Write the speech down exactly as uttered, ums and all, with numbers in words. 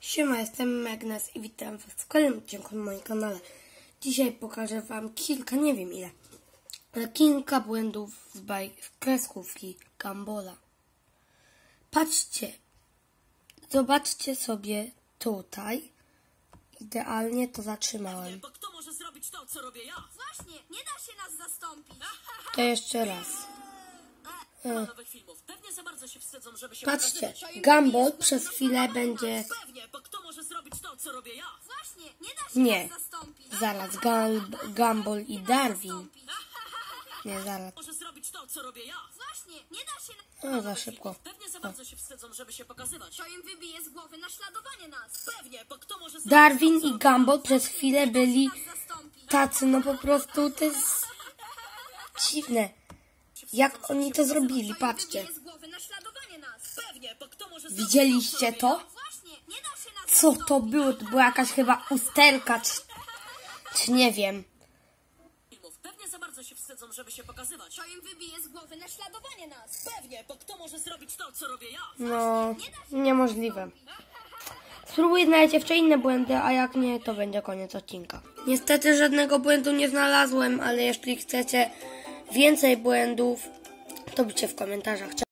Siema, jestem Magnes i witam was w kolejnym odcinku na moim kanale. Dzisiaj pokażę wam kilka, nie wiem ile, ale kilka błędów z, baj, z kreskówki Gumballa. Patrzcie, zobaczcie sobie tutaj. Idealnie to zatrzymałem. Bo kto może zrobić to, co robię ja? Właśnie, nie da się nas zastąpić. To jeszcze raz. Nowych filmów. Pewnie za bardzo się wstydzą, żeby się Patrzcie, pokazywać. Gumball przez chwilę będzie... Pewnie, bo kto może zrobić to, co robię ja? Właśnie, nie da się Nie, nas zastąpić. zaraz, Gumb- Gumball i Darwin. Nie, zaraz. Może zrobić to, co robię ja? Właśnie, nie da się No, za szybko. Pewnie za bardzo się wstydzą, żeby się pokazywać. To im wybije z głowy naśladowanie nas. Pewnie, bo kto może zrobić Darwin to, co i robię ja? Gumball przez chwilę byli Nas zastąpić. tacy, no po prostu to jest dziwne. Jak oni to zrobili, patrzcie. Wybije z głowy naśladowanie nas. Pewnie, bo kto może zrobić Widzieliście to? to? Właśnie, nie da się nas Co to było? To była jakaś chyba usterka, czy, czy nie wiem. Filmów. Pewnie za bardzo się wstydzą, żeby się pokazywać. To im wybije z głowy naśladowanie nas. Pewnie, bo kto może zrobić to, co robię ja? No, niemożliwe. Spróbuję znaleźć jeszcze inne błędy, a jak nie, to będzie koniec odcinka. Niestety żadnego błędu nie znalazłem, ale jeśli chcecie więcej błędów, to piszcie w komentarzach.